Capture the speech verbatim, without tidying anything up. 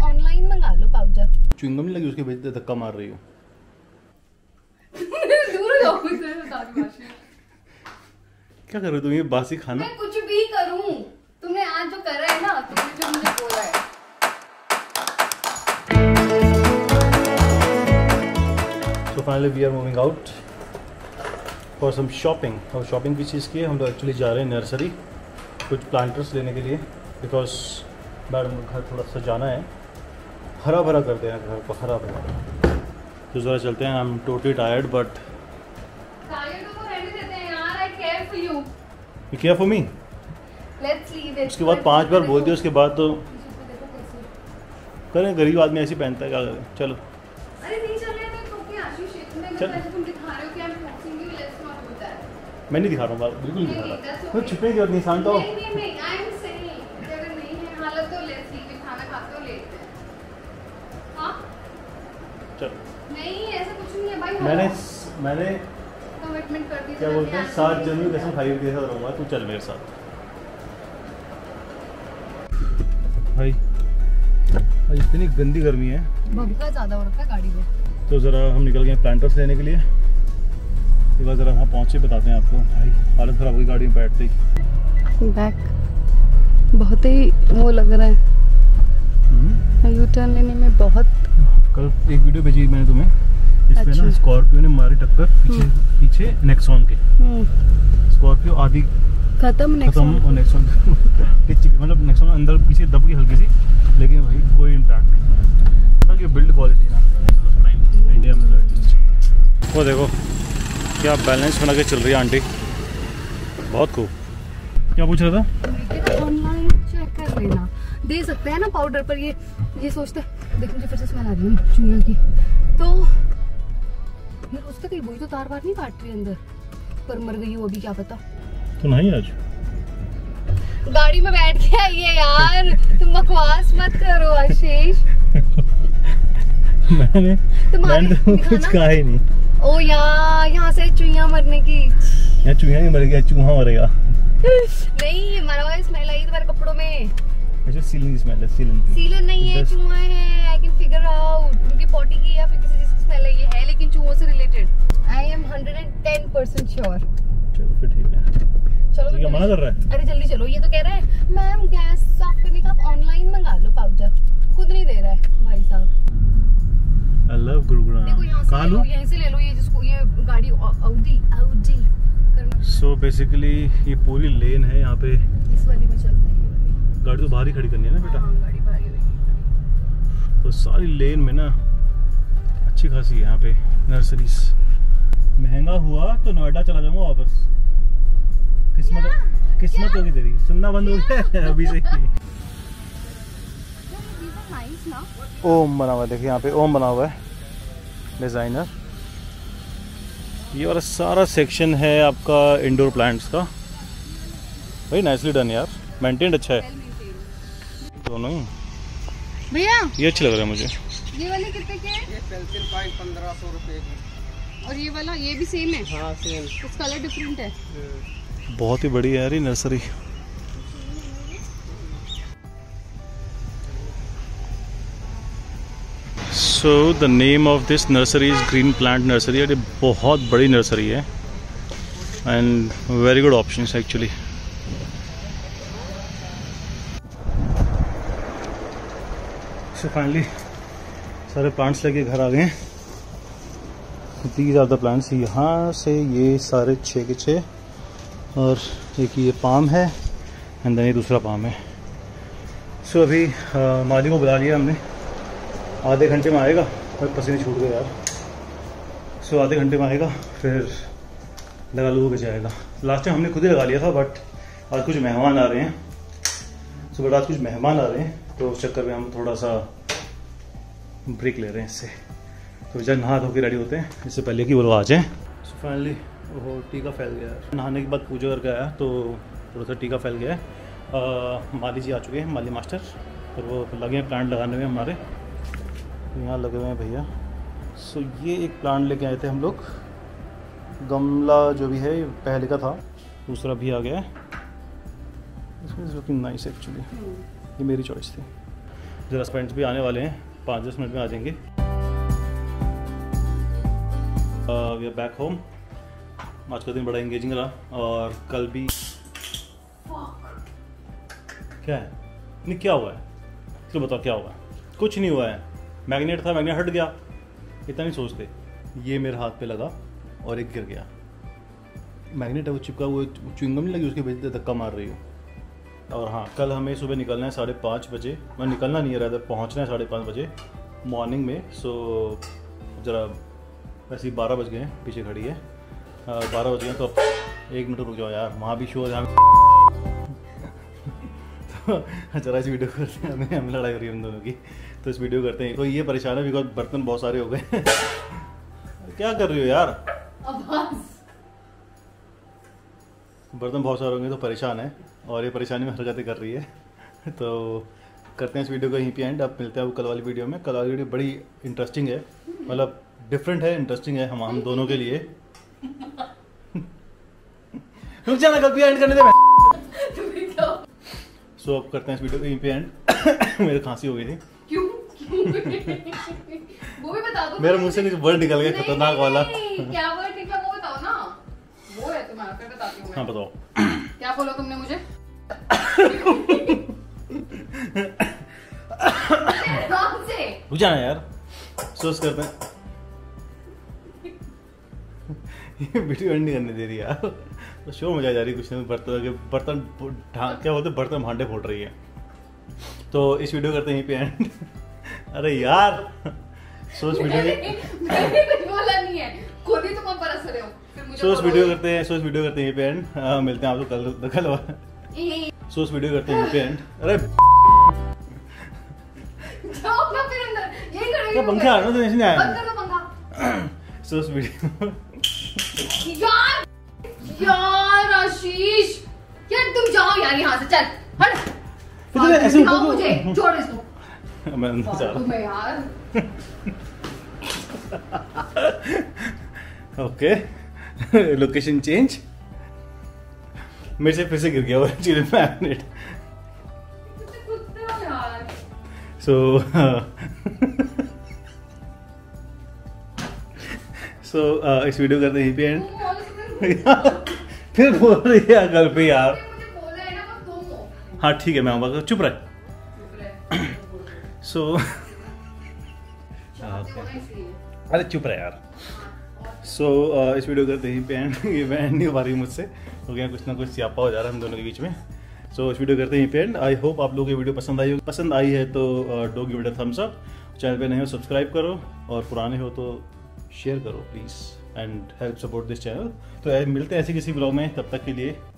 Online मंगा लो powder. Chewing gum नहीं लगी उसके भेजते धक्का मार रही हो। दूर हो जाओ मुझसे, बता रही हूँ। क्या कर रहे हो तुम ये बासी खाना? मैं कुछ भी करूं, तुमने आज जो करा है ना, तुमने जो मुझे बोला है। So finally we are moving out for some shopping। और शॉपिंग किस चीज़ की है? हम लोग एक्चुअली जा रहे हैं नर्सरी कुछ प्लांटर्स लेने के लिए, बिकॉज मैडम घर थोड़ा सा जाना है, हरा भरा करते हैं घर को, हरा भरा। तो ज़रा चलते हैं। I am totally tired but You care for me? Let's leave it। उसके बाद पांच बार बोल दिया, उसके बाद तो करें, गरीब आदमी ऐसे पहनता है, क्या करें। चलो अरे नहीं चल रहे तो ओके आशीष, मैं जैसे तुम दिखा रहे हो कि I am forcing you, let's not do that. मैं नहीं दिखा रहा हूँ, बात बिल्कुल नहीं दिखा रहा। तो छुपने की जरूरत नहीं, शांत हो। नहीं नहीं नहीं, आई एम सेइंग अगर नहीं है हालत तो लेट्स लीव इट, खाना खाते हो लेते हैं। हां चलो। नहीं ऐसा कुछ नहीं है भाई। मैंने मैंने कमिटमेंट कर दी। क्या बोलते हैं, सात जन्म कसम खाई हुई के साथ रहूँगा, तू चल मेरे साथ। भाई भाई इतनी गंदी गर्मी है, भभका ज़्यादा हो रखा है गाड़ी में। तो ज़रा हम निकल गए प्लांटर्स लेने के लिए। एक बार ज़रा वहाँ पहुँचे बताते हैं आपको। भाई हालत ख़राब हुई गाड़ी में बैठते ही। बैक बहुत ही वो लग रहा है, यू टर्न लेने में बहुत। कल एक वीडियो भेजी मैंने तुम्हें, इसमें अच्छा। ना स्कॉर्पियो ने मारी टक्कर पीछे पीछे नेक्सॉन के। स्कॉर्पियो आधी खत्म खत्म और नेक्सॉन मतलब नेक्सॉन अंदर पीछे दब गई हल्की सी, लेकिन भाई कोई इम्पैक्ट नहीं। ये बिल्ड क्वालिटी ना इंडिया में। वो देखो क्या बैलेंस बना के चल रही है आंटी, बहुत खूब। क्या पूछ रहा था? ऑनलाइन चेक कर लेना, दे सकते हैं ना पाउडर पर। ये ये सोचते देख, मुझे फिर से स्मेल आ रही है चुईया की। तो यार उसका कहीं वही तो तार बार नहीं काट रही अंदर, पर मर गई वो अभी, क्या पता। तो नहीं आज गाड़ी में बैठ के आई है यार, तुम बकवास मत करो आशीष। मैंने मैंने तो कुछ कहा ही नहीं। ओ यार यहाँ से चुईया मरने की। यहाँ चुईया नहीं मरेगा, चूहा मरेगा। नहीं मरा हुआ स्मेल आई तुम्हारे कपड़ों में। अच्छा सीलन की स्मेल है, सीलन की। सीलन नहीं है, चूहा है। आई कैन फिगर आउट, उनकी पॉटी की या फिर किसी चीज की स्मेल है ये है, लेकिन चूहों से related. I am one hundred ten percent sure. चलो फिर ठीक है। चलो तो क्या मना कर रहा है? अरे जल्दी चलो, ये तो कह रहा है मैम गैस साफ करने का आप ऑनलाइन मंगा लो पाउडर, खुद नहीं दे रहा है भाई साहब। I love Gurugram. देखो यहाँ से ले लो, यहीं से ले लो, ये जिसको ये गाड़ी ऑडी ऑडी करना। सो बेसिकली ये पूरी लेन है यहाँ पे, इस वाली में चलते हैं। गाड़ी तो बाहर ही खड़ी करनी है ना बेटा। हाँ, गाड़ी बाहर ही होगी। तो सारी लेन में ना अच्छी खासी है यहाँ पे नर्सरीज। महंगा हुआ तो नोएडा चला जाऊंगा वापस। किस्मत किस्मत होगी तेरी, सुनना बंद हो गया अभी से ही। ओम बना हुआ है, देखिए यहाँ पे ओम बना हुआ है, डिजाइनर। ये वाला सारा सेक्शन है आपका इंडोर प्लांट्स का। भाई नाइसली डन यार, मेंटेन्ड अच्छा है दोनों ही। भैया ये अच्छे लग रहे हैं मुझे। ये वाले कितने के हैं? ये पेंसिल पॉइंट पंद्रह सौ रुपए की। और ये वाला ये भी सेम है? हाँ सेम। कुछ कलर डिफरेंट है। बहुत ही बड़ी है यार ये nursery. So the name of this nursery is green plant nursery. ये बहुत बड़ी नर्सरी है and very good options actually. So finally सारे प्लांट्स लेके घर आ गए हैं। These are the plants. यहाँ से ये सारे छः के छः, और एक ये पाम है एंड देन ये दूसरा पाम है। सो so, अभी माली को बुला लिया हमने, आधे घंटे में आएगा। और पसीने छूट गए यार। सो so, आधे घंटे में आएगा, फिर लगा लू के जाएगा। लास्ट टाइम हमने खुद ही लगा लिया था, बट आज कुछ मेहमान आ रहे हैं। सो so, बट आज कुछ मेहमान आ रहे हैं, तो उस चक्कर में हम थोड़ा सा ब्रेक ले रहे हैं इससे। तो जब नहा धो के रेडी होते हैं, इससे पहले कि वो लोग आ जाएँ। सो फाइनली वो टीका फैल गया है। नहाने के बाद पूजा करके आया तो थोड़ा सा टीका फैल गया है। माली जी आ चुके हैं, माली मास्टर, और वो लगे हैं प्लांट लगाने में हमारे। तो यहाँ लगे हुए हैं भैया। सो ये एक प्लांट लेके आए थे हम लोग, गमला जो भी है पहले का था, दूसरा भी आ गया है। इसमें लुकिंग नाइस एक्चुअली, ये मेरी चॉइस थी। ज़रा फ्रेंड्स भी आने वाले हैं, पाँच दस मिनट में आ जाएंगे। We are back home. आज का दिन बड़ा एंगेजिंग रहा और कल भी क्या है नहीं क्या हुआ है तो बताओ क्या हुआ है? कुछ नहीं हुआ है। मैग्नेट था, मैग्नेट हट गया, इतना नहीं सोचते। ये मेरे हाथ पे लगा और एक गिर गया। मैग्नेट है वो चिपका, वो च्युइंगम नहीं लगी, उसके वजह से धक्का मार रही हूँ। और हाँ, कल हमें सुबह निकलना है साढ़े पाँच बजे। मैं निकलना नहीं है, रहा पहुँचना है साढ़े पाँच बजे मॉर्निंग में। सो ज़रा वैसे ही बारह बज गए हैं, पीछे खड़ी है बारह बज गए हैं। तो एक मिनट रुक जाओ यार, वहाँ भी शो है जहाँ तो जरा इस वीडियो करते हैं, हमें हमें लड़ाई हो रही है हम दोनों की, तो इस वीडियो करते हैं। तो ये परेशान है बिकॉज बर्तन बहुत सारे हो गए क्या कर रही हो यार? बर्तन बहुत सारे होंगे तो परेशान है और ये परेशानी में हरकतें कर रही है। तो करते हैं इस वीडियो को यहीं पे एंड। अब मिलते हैं कल वाली वीडियो में। कल वाली वीडियो बड़ी इंटरेस्टिंग है, मतलब डिफरेंट है, इंटरेस्टिंग है हम हम दोनों के लिए। रुक जाना, कल भी एंड करने दे। सो so, अब करते हैं इस वीडियो को यहीं पे एंड। मेरे खांसी हो गई थी। क्यों? क्यों? वो भी बता दो। मेरे मुंह से कुछ वर्ड निकल गया खतरनाक वाला। क्या वर्ड निकला वो बताओ ना। वो है तुम्हारा, फिर बताती हूँ मैं। हाँ बताओ। क्या बोला तुमने मुझे? रुक जाना यार, सोच करते हैं। ये वीडियो एंड नहीं करने दे रही यार, तो शो मजा जा रही है। कुछ नहीं, बर्तन बर्तन क्या बोलते हैं, बर्तन भांडे फोड़ रही है। तो इस वीडियो करते हैं यहीं पे एंड। अरे यार सोच वीडियो मैंने कुछ बोला नहीं है, खुद ही तुम अब बरस रहे हो। सोच वीडियो करते हैं सोच वीडियो करते हैं यहीं पे एंड। मिलते हैं आपको कल कल सोच वीडियो करते हैं यहीं पे एंड। अरे जाओ ना फिर अंदर, यही करेंगे। क्या पंखा आ रहा है तो नहीं आया? बंद कर दो पंखा। सोच वीडियो यार यार आशीष, यार तुम जाओ यार यहाँ से, चल हट। फिर ऐसे ऊपर को मुझे छोड़ इसको। मैं अंदर जा रहा हूँ यार। Okay, location change. मेरे से फिर से गिर गया वो एक्चुअली मैग्नेट। सो सो इस वीडियो करते हैं यहीं पे एंड। फिर बोल रही है घर पे यार। हाँ ठीक है, मैं आऊँगा, चुप रहे। सो अरे चुप रहे यार। सो so, uh, इस वीडियो करते ही पे एंड। ये मैं एंड नहीं हो पा रही मुझसे, हो गया कुछ ना कुछ स्यापा हो जा रहा है हम दोनों के बीच में। सो so, इस वीडियो करते ही पे एंड। आई होप आप लोगों को वीडियो पसंद आई हो। पसंद आई है तो do give it a thumbs up. Channel पे नए हो सब्सक्राइब करो और पुराने हो तो शेयर करो please and help support this channel. तो मिलते हैं ऐसे किसी ब्लॉग में, तब तक के लिए